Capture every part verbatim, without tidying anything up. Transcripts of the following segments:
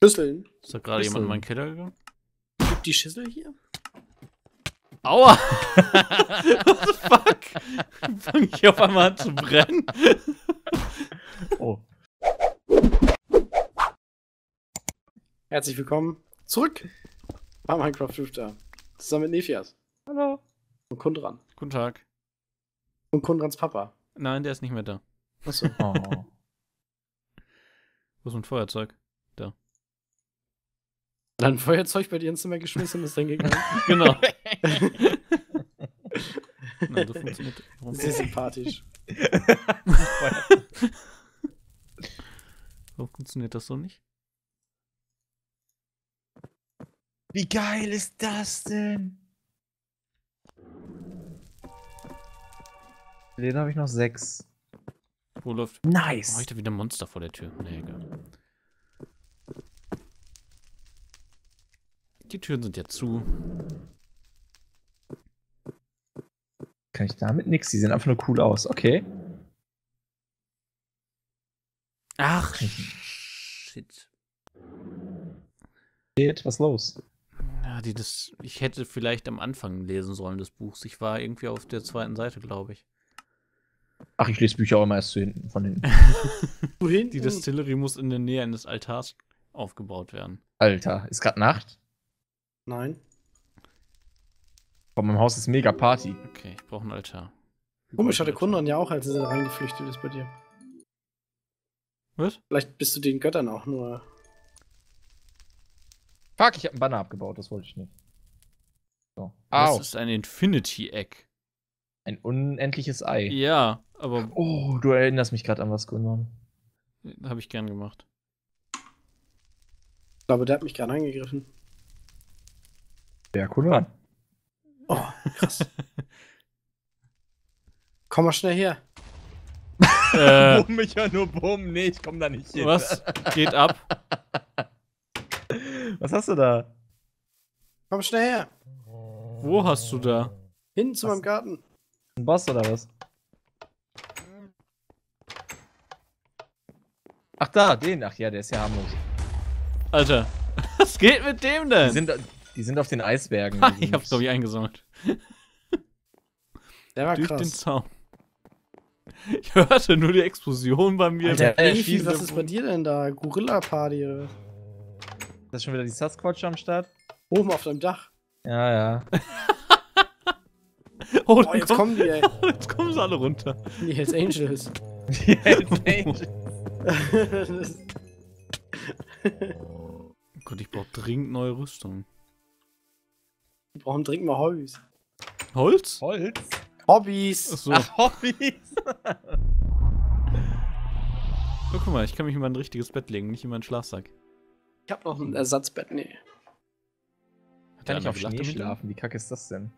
Schüsseln. Ist da gerade jemand in meinen Keller gegangen? Gibt die Schüssel hier? Aua! What the fuck? Fange ich auf einmal an zu brennen? Oh. Herzlich willkommen zurück bei Minecraft Drifter. Zusammen mit Nephias. Hallo. Und Kundran. Guten Tag. Und Kundrans Papa. Nein, der ist nicht mehr da. Achso. Oh. Wo ist ein Feuerzeug? Da. Dann Feuerzeug bei dir ins Zimmer geschmissen und ist dann gegangen. Genau. Nein, das funktioniert. Warum? Sehr sympathisch. Warum funktioniert das so nicht? Wie geil ist das denn? Den habe ich noch sechs. Wo läuft. Nice. Oh, ich da wieder ein Monster vor der Tür. Nee, egal. Die Türen sind ja zu. Kann ich damit nix? Die sehen einfach nur cool aus. Okay. Ach, shit. Shit, was los? Ja, die das. Ich hätte vielleicht am Anfang lesen sollen des Buchs. Ich war irgendwie auf der zweiten Seite, glaube ich. Ach, ich lese Bücher auch immer erst zu hinten von hinten. Wohin? Die Distillerie muss in der Nähe eines Altars aufgebaut werden. Alter, ist gerade Nacht? Nein. Vor meinem Haus ist mega Party. Okay, ich brauche einen Altar. Komisch, hatte Kundran ja auch, als er reingeflüchtet ist bei dir. Was? Vielleicht bist du den Göttern auch nur. Fuck, ich habe einen Banner abgebaut, das wollte ich nicht. So. Das Au. ist ein Infinity Egg. Ein unendliches Ei. Ja, aber Oh, du erinnerst mich gerade an was, Gunnar. habe ich gern gemacht. Ich glaube, der hat mich gerade angegriffen. Ja, Gunnar. Oh, krass. Komm mal schnell her. äh, Bumm, ich höre nur Bumm. Nee, ich komm da nicht hin. was geht ab? Was hast du da? Komm schnell her. Wo hast du da? Hin zu Was? meinem Garten. Ein Boss oder was? Ach da, den. Ach ja, der ist ja harmlos. Alter, was geht mit dem Die denn? sind, die sind auf den Eisbergen. Ha, Die ich sind- hab's, glaube ich, eingesammelt. Der war Durch den krass. Zaun. Ich hörte nur die Explosion bei mir. Alter, äh, Nefi, schießen was wir- ist bei dir denn da? Gorilla-Party oder was? Das ist schon wieder die Sasquatch am Start? Oben auf deinem Dach. Ja, ja. Oh, Oh, dann jetzt kommt- kommen die, ey. jetzt kommen sie alle runter. Die Hells Angels. Die Hells Angels. Oh Gott, ich brauche dringend neue Rüstung. Die brauchen dringend mal Hobbys. Holz? Holz? Hobbys! Achso. Ach, Hobbys. Oh, guck mal, ich kann mich in mein richtiges Bett legen, nicht in meinen Schlafsack. Ich hab noch ein Ersatzbett, nee. Hat der Kann ich einer auf gelacht Schnee damit? schlafen? Wie kacke ist das denn?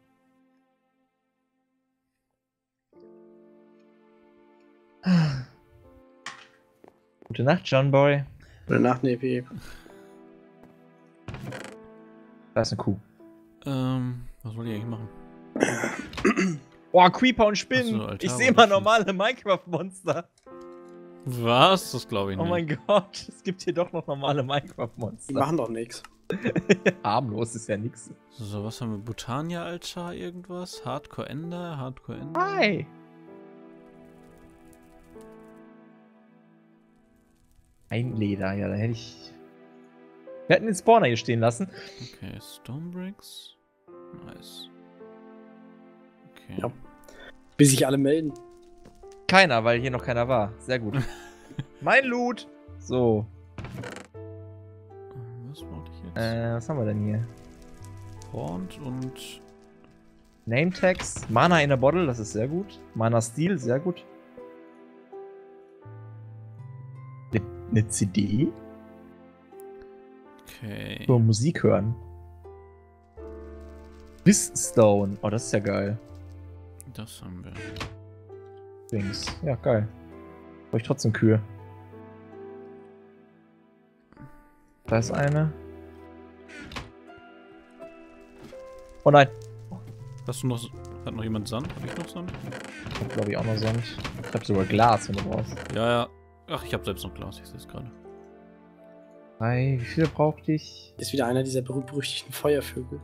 Gute Nacht, John Boy. Gute Nacht, Nefi. Da ist eine Kuh. Ähm, was soll ich eigentlich machen? Boah, Creeper und Spinnen. Ach so, Altar ich sehe oder mal Spinnen. normale Minecraft-Monster. Was? Das glaube ich Oh nicht. mein Gott, es gibt hier doch noch normale Die Minecraft-Monster. machen doch nichts. Harmlos ist ja nix. So, was haben wir? Botania-Altar, irgendwas? Hardcore Ender, Hardcore Ender. Hi. Ein Leder, ja, da hätte ich... Wir hätten den Spawner hier stehen lassen. Okay, Stonebricks. Nice. Okay. Ja. Bis sich alle melden. Keiner, weil hier noch keiner war. Sehr gut. Mein Loot. So, Was wollte ich jetzt? äh, was haben wir denn hier? Hornt und... Name Tags, Mana in a Bottle, das ist sehr gut. Mana Steel, sehr gut. Eine ne C D? Okay. So, Musik hören. Stone, oh, das ist ja geil. Das haben wir. Dings, ja, geil. Brauche ich trotzdem Kühe. Da ist eine. Oh nein. Hast du noch... Hat noch jemand Sand? Hab ich noch Sand? Ich hab, glaube ich, auch noch Sand. Ich hab sogar Glas, wenn du brauchst. Ja, ja. Ach, ich habe selbst noch Glas, ich sehe es gerade. Drei. Wie viele brauchte ich? Ist wieder einer dieser berühmt-berüchtigten Feuervögel.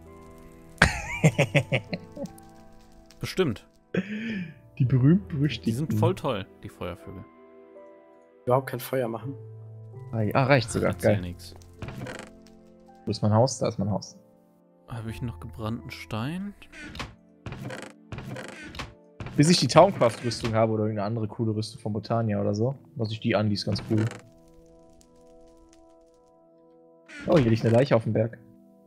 Bestimmt. Die berühmt-berüchtigten. Die sind voll toll, die Feuervögel. Überhaupt kein Feuer machen. Drei. Ah, reicht sogar. Erzähl Geil. nix. Wo ist mein Haus? Da ist mein Haus. Habe ich noch gebrannten Stein? Bis ich die Tauncraft-Rüstung habe oder irgendeine andere coole Rüstung von Botania oder so, lasse ich die an, die ist ganz cool. Oh, hier liegt eine Leiche auf dem Berg.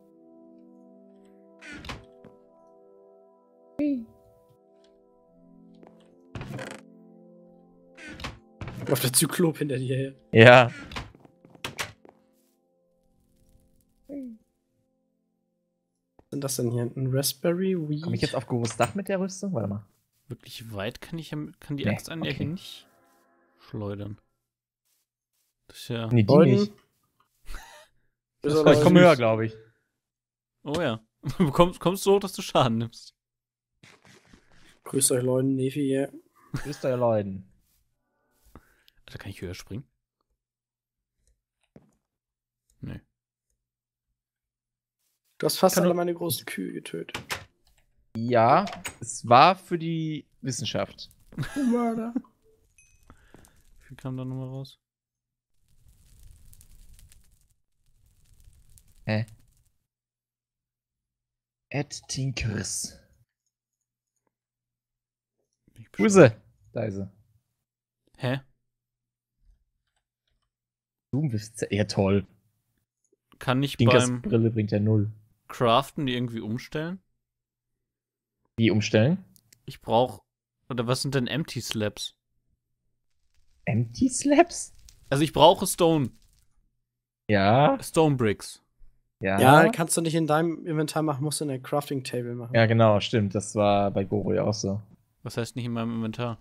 Auf der Zyklop hinter dir her. Ja. Was sind das denn hier? Ein Raspberry? Weed? Komme ich jetzt auf Goros Dach mit der Rüstung? Warte mal. Wirklich weit kann ich ja, kann die Nee, Axt an der okay. hier nicht schleudern. Das ist ja. Nee, die Golden? nicht. Ist Oh, aber ich komme süß. höher, glaube ich. Oh ja. Du kommst, kommst so hoch, dass du Schaden nimmst. Grüßt euch Leute, Nefi hier. Grüßt euer Leuten. Da kann ich höher springen. Nee. Du hast fast Kann alle du- meine großen Kühe getötet. Ja, es war für die Wissenschaft. Du Mörder. Wie viel kam da nochmal raus? Hä? Ed Tinkers. Bin ich Wo ist bescheuert. sie? Da ist sie. Hä? Zoom-Witz. Ja, toll. Kann ich Tinkers beim Brille bringt ja null. Craften die irgendwie umstellen? Wie umstellen? Ich brauch. Oder was sind denn Empty Slabs? Empty Slabs? Also ich brauche Stone. Ja. Stone Bricks. Ja. Ja, kannst du nicht in deinem Inventar machen, musst du in der Crafting Table machen. Ja, genau, stimmt. Das war bei Goro ja auch so. Was heißt nicht in meinem Inventar?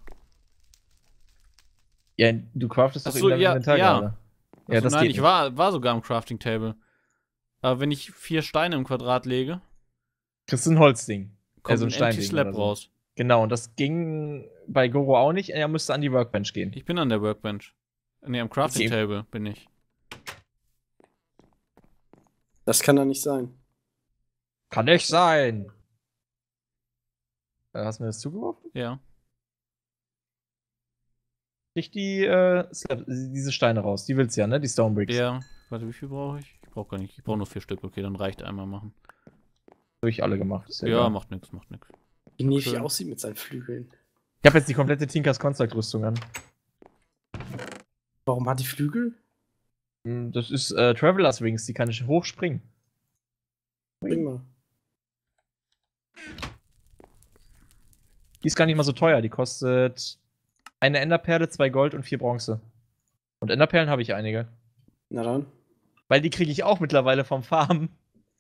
Ja, du craftest doch Ach so, in deinem ja, Inventar ja. gerade. Ja, Achso, das nein, geht ich nicht. war, war sogar am Crafting Table. Aber wenn ich vier Steine im Quadrat lege, Kriegst du ein Holzding. kommt Also ein ein Empty Steinding Slab oder so. raus. Genau, und das ging bei Goro auch nicht. Er musste an die Workbench gehen. Ich bin an der Workbench. Nee, am Crafting Okay. Table bin ich. Das kann doch nicht sein. Kann nicht sein. Äh, Hast du mir das zugeworfen? Ja. Krieg die, äh, Slab, diese Steine raus. Die willst du ja, ne? Die Stone Bricks. Ja. Warte, wie viel brauche ich? Ich brauche gar nicht. Ich brauche nur vier Stück. Okay, dann reicht einmal machen. Habe ich alle gemacht. Ist Ja, egal. macht nix, macht nix. Wie Nefi Schön. aussieht mit seinen Flügeln. Ich habe jetzt die komplette Tinkers Construct-Rüstung an. Warum hat die Flügel? Hm, Das ist äh, Travelers Wings, die kann ich hochspringen. Bring mal. Die ist gar nicht mal so teuer. Die kostet eine Enderperle, zwei Gold und vier Bronze. Und Enderperlen habe ich einige. Na dann. Weil die kriege ich auch mittlerweile vom Farmen.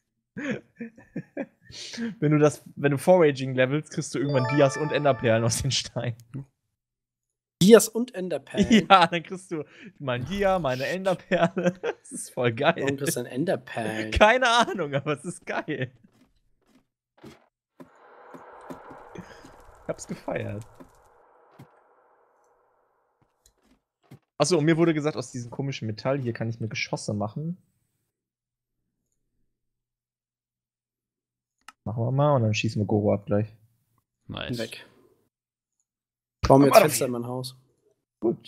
wenn du das, wenn du Foraging levelst, kriegst du irgendwann Dias und Enderperlen aus den Steinen. Dias und Enderperlen. Ja, dann kriegst du mein Dia, meine Enderperle. Das ist voll geil. Warum kriegst du denn Enderperlen? Keine Ahnung, aber es ist geil. Ich hab's gefeiert. Achso, und mir wurde gesagt, aus diesem komischen Metall hier kann ich mir Geschosse machen. Machen wir mal und dann schießen wir Goro ab gleich. Nice. Weg. Bauen wir jetzt Aber Fenster in mein Haus. Gut.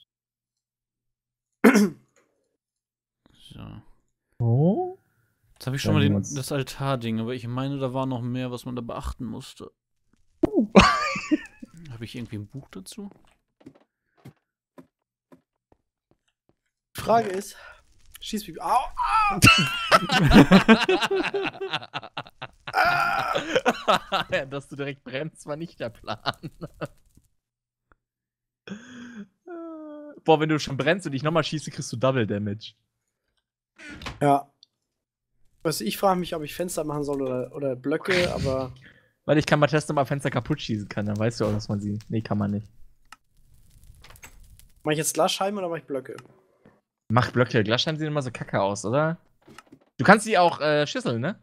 So. Oh. Jetzt habe ich schon Dann mal nehmen den, wir uns- das Altarding, aber ich meine, da war noch mehr, was man da beachten musste. Uh. Habe ich irgendwie ein Buch dazu? Die Frage ist, schieß mich. Au! Ja, dass du direkt bremst, war nicht der Plan. Boah, wenn du schon brennst und dich nochmal schießt, kriegst du Double Damage. Ja. Weißt du, ich frage mich, ob ich Fenster machen soll oder, oder Blöcke, aber Weil ich kann mal testen, ob man Fenster kaputt schießen kann. Dann weißt du auch, dass man sie. Nee, kann man nicht. mache ich jetzt Glasscheiben oder mache ich Blöcke? Mach Blöcke. Glasscheiben sehen immer so kacke aus, oder? Du kannst die auch äh, schüsseln, ne?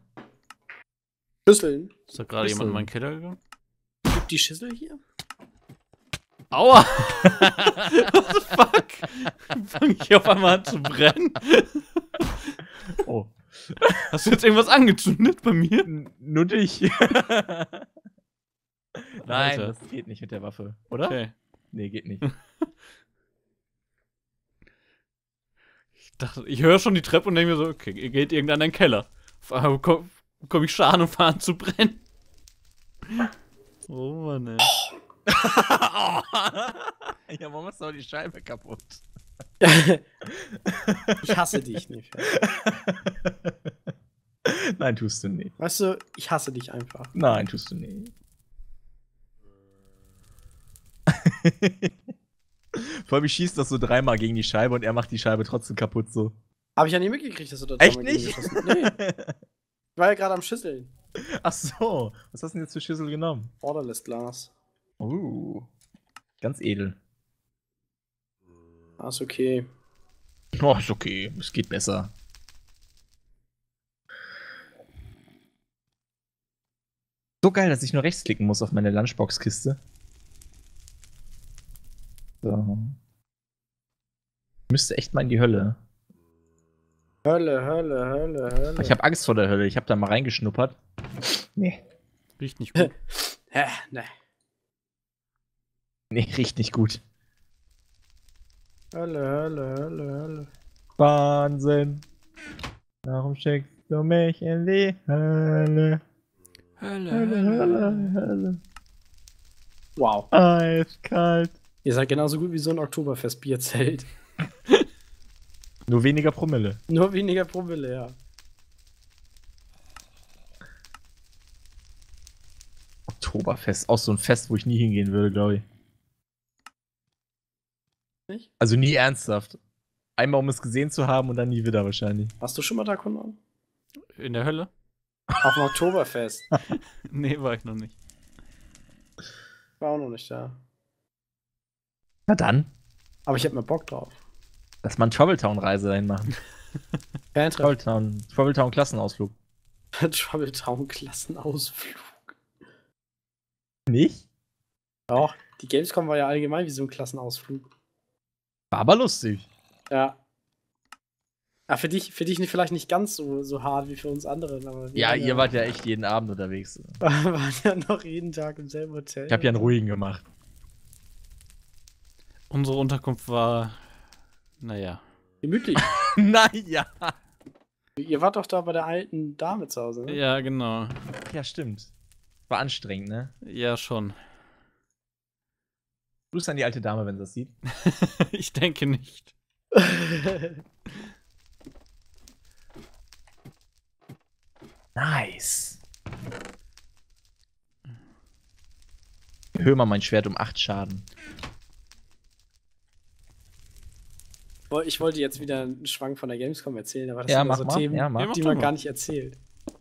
Schüsseln. Ist da gerade jemand in Schlüssel. meinen Keller gegangen? Gibt die Schüssel hier? Aua! What the fuck? Fange ich auf einmal an zu brennen? Oh. Hast du jetzt irgendwas angezündet bei mir? N nur dich. Nein, Alter. das geht nicht mit der Waffe, oder? Okay. Nee, geht nicht. Ich dachte, ich höre schon die Treppe und denke mir so, okay, ihr geht irgendein in den Keller. Auf einmal bekomme komm ich Schaden und fange an zu brennen. Oh Mann, ey. Ja, warum machst du auch die Scheibe kaputt? Ich hasse dich nicht. Nein, tust du nicht. Weißt du, ich hasse dich einfach. Nein, tust du nicht. Vor allem, ich schieß das so dreimal gegen die Scheibe und er macht die Scheibe trotzdem kaputt so. Hab ich ja nie mitgekriegt, dass du da Echt dreimal gegen nicht? geschossen hast. Nee. Ich war ja gerade am Schüsseln. Ach so, was hast du denn jetzt für Schüssel genommen? Borderless Glas. Uh, ganz edel. Ah, ist okay. Oh, ist okay, es geht besser. So geil, dass ich nur rechtsklicken muss auf meine Lunchbox-Kiste. So. Müsste echt mal in die Hölle. Hölle, Hölle, Hölle, Hölle. Ich habe Angst vor der Hölle, ich habe da mal reingeschnuppert. Nee. Riecht nicht gut. Hä, ne. Nee, riecht nicht gut. Hölle, Hölle, Hölle, Hölle. Wahnsinn. Warum schickst du mich in die Hölle? Hölle, Hölle, Hölle, Hölle. Wow. Eiskalt. Ihr seid genauso gut wie so ein Oktoberfest-Bierzelt. Nur weniger Promille. Nur weniger Promille, ja. Oktoberfest, auch so ein Fest, wo ich nie hingehen würde, glaube ich. Nicht? Also nie ernsthaft. Einmal, um es gesehen zu haben und dann nie wieder wahrscheinlich. Warst du schon mal da, Konrad? In der Hölle? Auf dem Oktoberfest. Nee, war ich noch nicht. War auch noch nicht da. Na dann, Aber ich hab mir Bock drauf. lass mal eine Troubletown-Reise dahin machen. Fantreff. Troubletown, Troubletown-Klassenausflug. Troubletown-Klassenausflug. Nicht? Doch, die Gamescom war ja allgemein wie so ein Klassenausflug. War aber lustig. Ja. Ja, für dich, für dich nicht, vielleicht nicht ganz so, so hart wie für uns anderen. Aber wir Ja, waren ihr wart ja echt jeden Abend unterwegs. waren ja noch jeden Tag im selben Hotel. Ich habe ja einen ruhigen gemacht. Unsere Unterkunft war, naja. Gemütlich. Naja. Ihr wart doch da bei der alten Dame zu Hause, ne? Ja, genau. Ja, stimmt. War anstrengend, ne? Ja, schon. Grüß an die alte Dame, wenn sie das sieht. Ich denke nicht. Nice. Erhöhe mal mein Schwert um acht Schaden. Ich wollte jetzt wieder einen Schwank von der Gamescom erzählen, aber das Ja, sind mach so mal. Themen, Ja, mach. Ja, mach die doch man mal. gar nicht erzählt.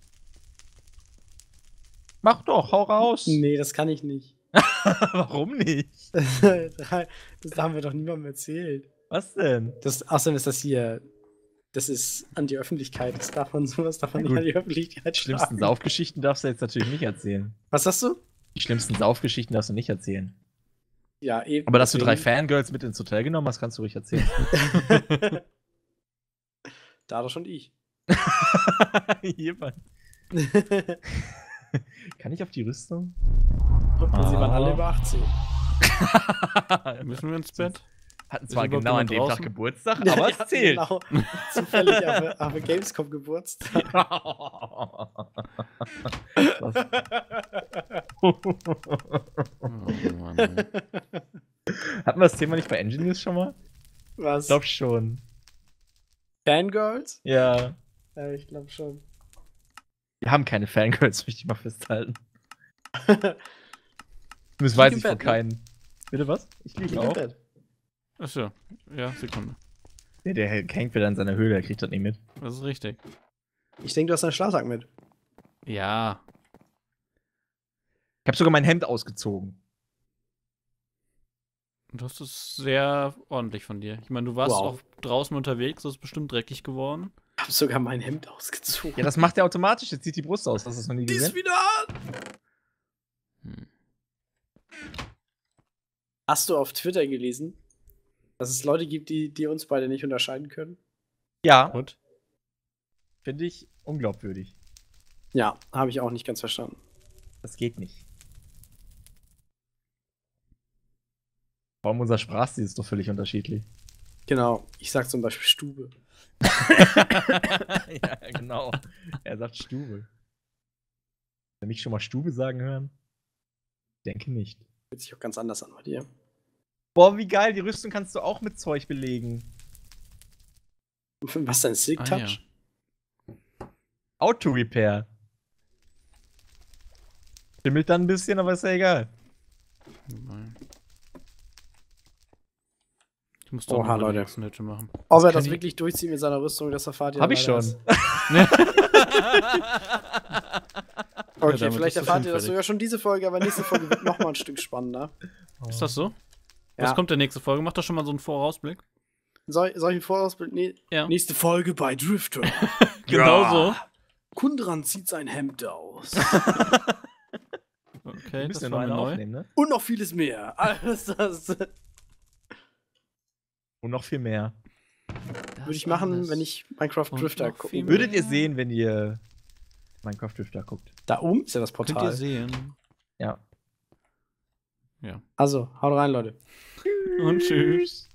Mach doch, hau raus. Nee, das kann ich nicht. Warum nicht? Das haben wir doch niemandem erzählt. Was denn? Das, außerdem ist das hier, das ist an die Öffentlichkeit. Das darf man, sowas darf man Na nicht gut. an die Öffentlichkeit Die schlimmsten tragen. Saufgeschichten darfst du jetzt natürlich nicht erzählen. Was sagst du? Die schlimmsten Saufgeschichten darfst du nicht erzählen. Ja, eben. Aber dass du drei deswegen- Fangirls mit ins Hotel genommen hast, kannst du ruhig erzählen. Dadurch und ich. Jemand. Kann ich auf die Rüstung? Und sie waren Ah. alle über achtzehn. Müssen wir ins Bett? Hatten Ist zwar überhaupt genau an jemand dem Tag draußen? Geburtstag, aber es Ja, zählt. Genau. Zufällig auf, der- auf der Gamescom Geburtstag. Was? Oh Mann. Hatten wir das Thema nicht bei Engineers schon mal? Was? Ich glaub schon. Fangirls? Ja. Ja, ich glaube schon. Wir haben keine Fangirls, möchte ich mal festhalten. Das Ich weiß lieg ich im von Bett, ne? keinen. Bitte was? Ich liege Lieg im auch. Bett. Achso. Ja, Sekunde. Der, der hängt wieder in seiner Höhle, der kriegt das nicht mit. Das ist richtig. Ich denke, du hast deinen Schlafsack mit. Ja. Ich habe sogar mein Hemd ausgezogen. Das ist sehr ordentlich von dir. Ich meine, du warst Wow. auch draußen unterwegs, das ist bestimmt dreckig geworden. Ich habe sogar mein Hemd ausgezogen. Ja, das macht er automatisch. Jetzt zieht die Brust aus. Hast du das noch nie Die ist gesehen? wieder an! Hm. Hast du auf Twitter gelesen, dass es Leute gibt, die, die uns beide nicht unterscheiden können? Ja. Und? Finde ich unglaubwürdig. Ja, habe ich auch nicht ganz verstanden. Das geht nicht. Vor allem unser Sprachstil ist doch völlig unterschiedlich. Genau, ich sag zum Beispiel Stube. Ja, genau. Er sagt Stube. Wenn mich schon mal Stube sagen hören? Denke nicht. Hört sich auch ganz anders an bei dir. Boah, wie geil, die Rüstung kannst du auch mit Zeug belegen. Was denn, Silk Ah, Touch? ja. Auto-Repair. Schimmelt dann ein bisschen, aber ist ja egal. Ich muss doch Oha, noch mal die Leute. nächsten Hütte machen. Ob er kann das ich- wirklich durchzieht mit seiner Rüstung, das erfahrt ihr Hab ich leider schon. erst. Okay, damit vielleicht ist der erfahrt Film ihr das fertig. sogar schon diese Folge, aber nächste Folge wird noch mal ein Stück spannender. Ist das so? Ja. Was kommt der nächste Folge? Mach doch schon mal so einen Vorausblick. Soll, soll ich ein Vorausbild? Nee. Ja. Nächste Folge bei Drifter. Genau so. Kundran zieht sein Hemd aus. Okay, Wir das müssen ja war noch mir eine neu. aufnehmen, ne? Und noch vieles mehr. Alles das würde Und noch viel mehr. ich machen, wenn ich Minecraft Und Drifter noch gucke. viel Würdet ihr sehen, wenn ihr Minecraft Drifter guckt? Da oben ist ja das Könnt ihr Portal. sehen. Ja. Also, haut rein, Leute. Und tschüss.